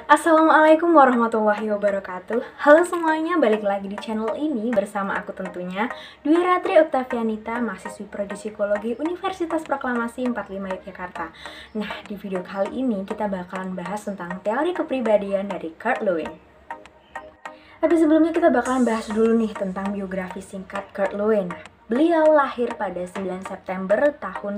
Assalamualaikum warahmatullahi wabarakatuh. Halo semuanya, balik lagi di channel ini bersama aku tentunya Dwi Ratri Oktavianita, mahasiswi Prodi Psikologi Universitas Proklamasi 45 Yogyakarta. Nah, di video kali ini kita bakalan bahas tentang teori kepribadian dari Kurt Lewin. Tapi sebelumnya kita bakalan bahas dulu nih tentang biografi singkat Kurt Lewin. Beliau lahir pada 9 September tahun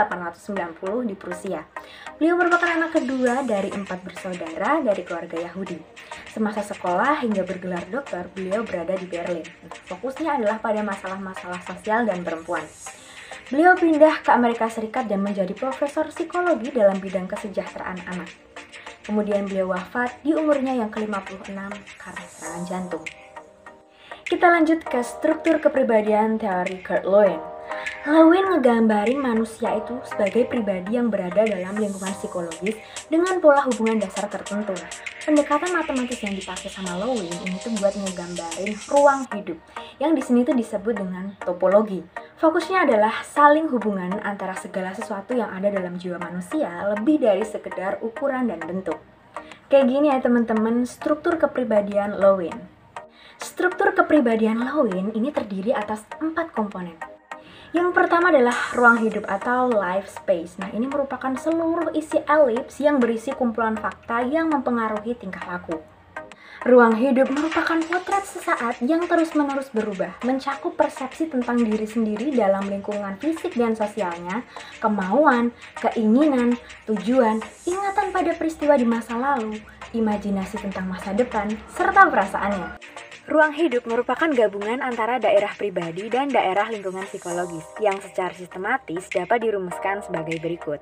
1890 di Prusia. Beliau merupakan anak kedua dari 4 bersaudara dari keluarga Yahudi. Semasa sekolah hingga bergelar dokter, beliau berada di Berlin. Fokusnya adalah pada masalah-masalah sosial dan perempuan. Beliau pindah ke Amerika Serikat dan menjadi profesor psikologi dalam bidang kesejahteraan anak. Kemudian beliau wafat di umurnya yang ke-56 karena serangan jantung. Kita lanjut ke struktur kepribadian teori Kurt Lewin. Lewin ngegambarin manusia itu sebagai pribadi yang berada dalam lingkungan psikologis dengan pola hubungan dasar tertentu. Pendekatan matematis yang dipakai sama Lewin ini tuh buat ngegambarin ruang hidup, yang di sini tuh disebut dengan topologi. Fokusnya adalah saling hubungan antara segala sesuatu yang ada dalam jiwa manusia lebih dari sekedar ukuran dan bentuk. Kayak gini ya teman-teman, struktur kepribadian Lewin. Struktur kepribadian Lewin ini terdiri atas 4 komponen. Yang pertama adalah ruang hidup atau life space. Nah, ini merupakan seluruh isi elips yang berisi kumpulan fakta yang mempengaruhi tingkah laku. Ruang hidup merupakan potret sesaat yang terus-menerus berubah, mencakup persepsi tentang diri sendiri dalam lingkungan fisik dan sosialnya, kemauan, keinginan, tujuan, ingatan pada peristiwa di masa lalu, imajinasi tentang masa depan, serta perasaannya. Ruang hidup merupakan gabungan antara daerah pribadi dan daerah lingkungan psikologis yang secara sistematis dapat dirumuskan sebagai berikut.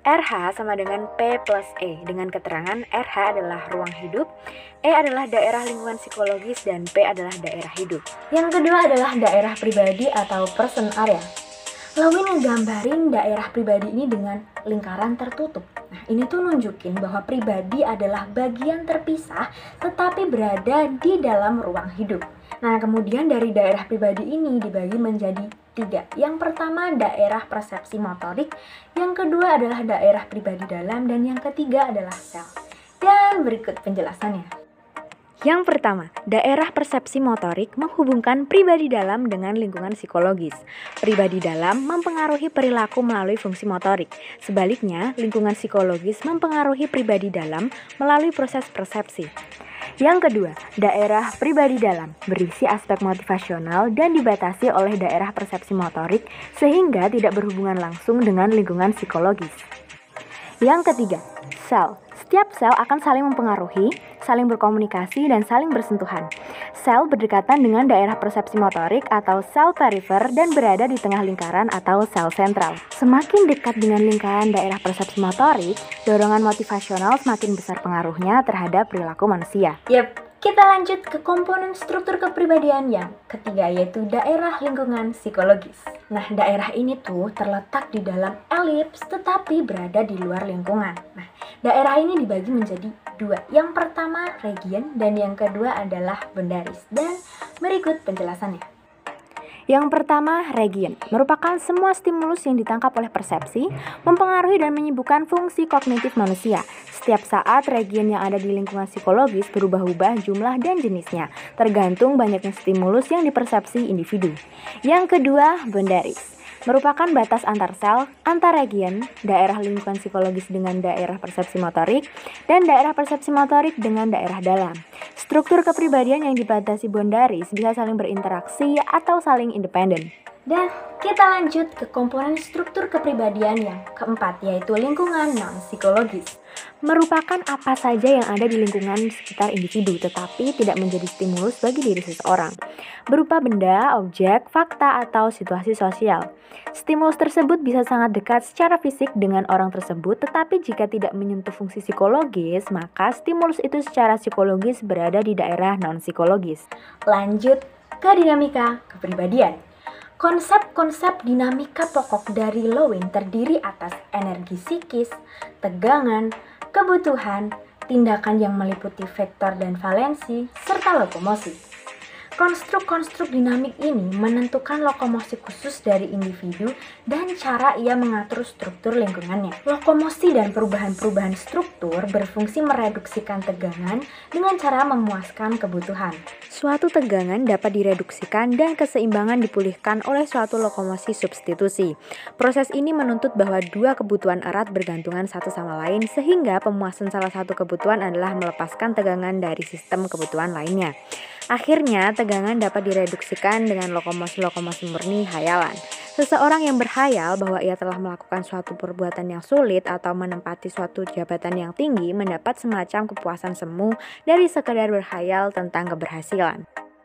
RH sama dengan P plus E dengan keterangan RH adalah ruang hidup, E adalah daerah lingkungan psikologis, dan P adalah daerah hidup. Yang kedua adalah daerah pribadi atau person area. Lewin ngegambarin daerah pribadi ini dengan lingkaran tertutup. Nah, ini tuh nunjukin bahwa pribadi adalah bagian terpisah tetapi berada di dalam ruang hidup. Nah, kemudian dari daerah pribadi ini dibagi menjadi 3. Yang pertama daerah persepsi motorik, yang kedua adalah daerah pribadi dalam, dan yang ketiga adalah sel. Dan berikut penjelasannya. Yang pertama, daerah persepsi motorik menghubungkan pribadi dalam dengan lingkungan psikologis. Pribadi dalam mempengaruhi perilaku melalui fungsi motorik. Sebaliknya, lingkungan psikologis mempengaruhi pribadi dalam melalui proses persepsi. Yang kedua, daerah pribadi dalam berisi aspek motivasional dan dibatasi oleh daerah persepsi motorik sehingga tidak berhubungan langsung dengan lingkungan psikologis. Yang ketiga, sel. Setiap sel akan saling mempengaruhi, saling berkomunikasi, dan saling bersentuhan. Sel berdekatan dengan daerah persepsi motorik atau sel perifer dan berada di tengah lingkaran atau sel sentral. Semakin dekat dengan lingkaran daerah persepsi motorik, dorongan motivasional semakin besar pengaruhnya terhadap perilaku manusia. Kita lanjut ke komponen struktur kepribadian yang ketiga, yaitu daerah lingkungan psikologis. Nah, daerah ini tuh terletak di dalam elips tetapi berada di luar lingkungan. Nah, daerah ini dibagi menjadi 2. Yang pertama region dan yang kedua adalah boundaries. Dan berikut penjelasannya. Yang pertama, region merupakan semua stimulus yang ditangkap oleh persepsi, mempengaruhi dan menyibukkan fungsi kognitif manusia. Setiap saat, region yang ada di lingkungan psikologis berubah-ubah jumlah dan jenisnya, tergantung banyaknya stimulus yang dipersepsi individu. Yang kedua, boundaries merupakan batas antar sel, antar region, daerah lingkungan psikologis dengan daerah persepsi motorik, dan daerah persepsi motorik dengan daerah dalam. Struktur kepribadian yang dibatasi boundaries bisa saling berinteraksi atau saling independen. Dan kita lanjut ke komponen struktur kepribadian yang keempat, yaitu lingkungan non-psikologis. Merupakan apa saja yang ada di lingkungan sekitar individu, tetapi tidak menjadi stimulus bagi diri seseorang, berupa benda, objek, fakta, atau situasi sosial. Stimulus tersebut bisa sangat dekat secara fisik dengan orang tersebut, tetapi jika tidak menyentuh fungsi psikologis, maka stimulus itu secara psikologis berada di daerah non-psikologis. Lanjut ke dinamika kepribadian. Konsep-konsep dinamika pokok dari Lewin terdiri atas energi psikis, tegangan, kebutuhan, tindakan yang meliputi vektor dan valensi, serta lokomosi. Konstruk-konstruk dinamik ini menentukan lokomosi khusus dari individu dan cara ia mengatur struktur lingkungannya. Lokomosi dan perubahan-perubahan struktur berfungsi mereduksikan tegangan dengan cara memuaskan kebutuhan. Suatu tegangan dapat direduksikan dan keseimbangan dipulihkan oleh suatu lokomosi substitusi. Proses ini menuntut bahwa dua kebutuhan erat bergantungan satu sama lain sehingga pemuasan salah satu kebutuhan adalah melepaskan tegangan dari sistem kebutuhan lainnya. Akhirnya, tegangan dapat direduksikan dengan lokomosi-lokomosi murni hayalan. Seseorang yang berhayal bahwa ia telah melakukan suatu perbuatan yang sulit atau menempati suatu jabatan yang tinggi mendapat semacam kepuasan semu dari sekedar berhayal tentang keberhasilan.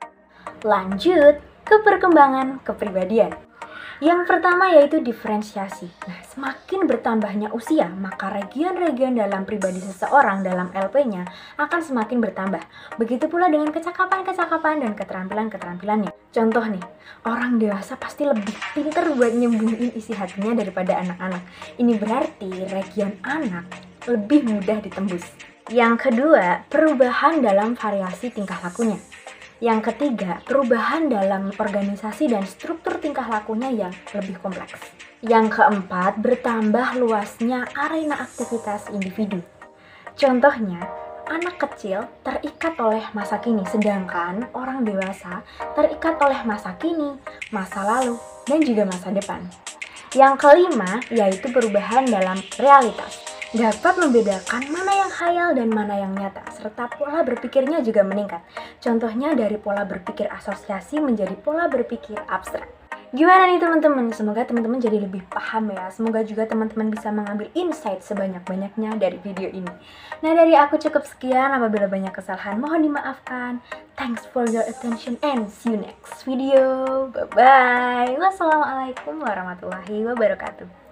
Lanjut ke perkembangan kepribadian. Yang pertama yaitu diferensiasi. Nah, semakin bertambahnya usia, maka region-region dalam pribadi seseorang dalam LP-nya akan semakin bertambah. Begitu pula dengan kecakapan-kecakapan dan keterampilan-keterampilannya. Contoh nih, orang dewasa pasti lebih pintar buat nyembunyiin isi hatinya daripada anak-anak. Ini berarti region anak lebih mudah ditembus. Yang kedua, perubahan dalam variasi tingkah lakunya. Yang ketiga, perubahan dalam organisasi dan struktur tingkah lakunya yang lebih kompleks. Yang keempat, bertambah luasnya arena aktivitas individu. Contohnya, anak kecil terikat oleh masa kini, sedangkan orang dewasa terikat oleh masa kini, masa lalu, dan juga masa depan. Yang kelima, yaitu perubahan dalam realitas. Dapat membedakan mana yang khayal dan mana yang nyata, serta pola berpikirnya juga meningkat. Contohnya dari pola berpikir asosiasi menjadi pola berpikir abstrak. Gimana nih teman-teman? Semoga teman-teman jadi lebih paham ya. Semoga juga teman-teman bisa mengambil insight sebanyak-banyaknya dari video ini. Nah, dari aku cukup sekian. Apabila banyak kesalahan mohon dimaafkan. Thanks for your attention and see you next video. Bye-bye. Wassalamualaikum warahmatullahi wabarakatuh.